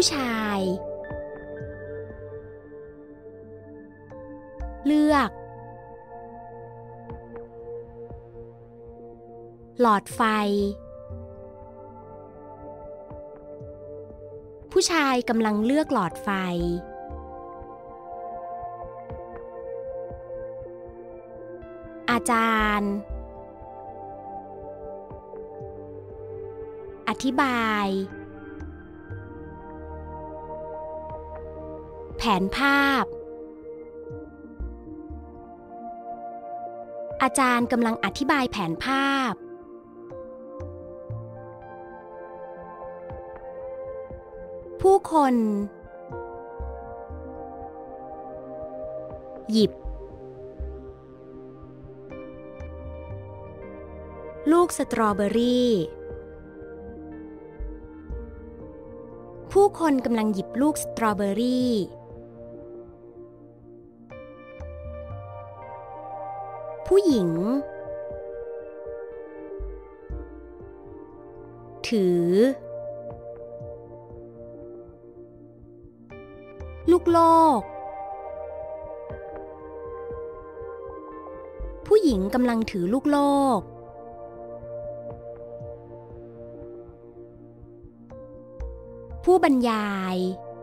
ผู้ชายเลือกหลอดไฟผู้ชายกำลังเลือกหลอดไฟอาจารย์อธิบายแผนภาพอาจารย์กำลังอธิบายแผนภาพผู้คนหยิบลูกสตรอเบอรี่ผู้คนกำลังหยิบลูกสตรอเบอรี่ผู้หญิงถือลูกโลกผู้หญิงกำลังถือลูกโลกผู้บรรยาย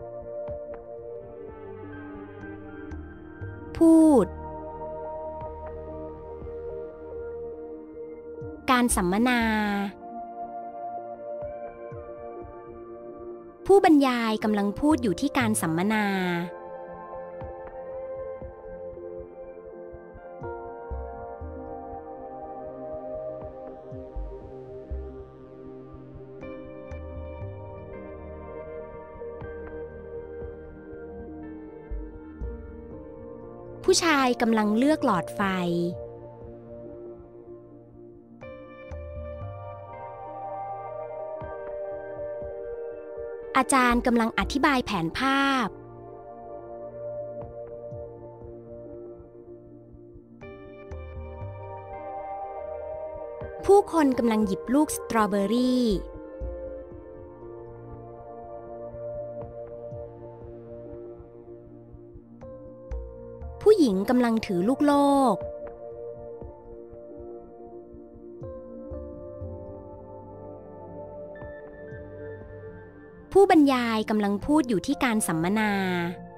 พูดการสัมมนาผู้บรรยายกำลังพูดอยู่ที่การสัมมนาผู้ชายกำลังเลือกหลอดไฟอาจารย์กำลังอธิบายแผนภาพผู้คนกำลังหยิบลูกสตรอเบอรี่ผู้หญิงกำลังถือลูกโลกผู้บรรยายกำลังพูดอยู่ที่การสัมมนา